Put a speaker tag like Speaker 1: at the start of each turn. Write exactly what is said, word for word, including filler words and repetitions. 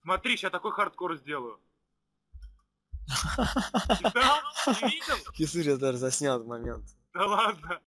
Speaker 1: Смотри, сейчас такой хардкор сделаю. Да? Не видел?
Speaker 2: Кисыря даже заснял этот момент.
Speaker 1: Да ладно.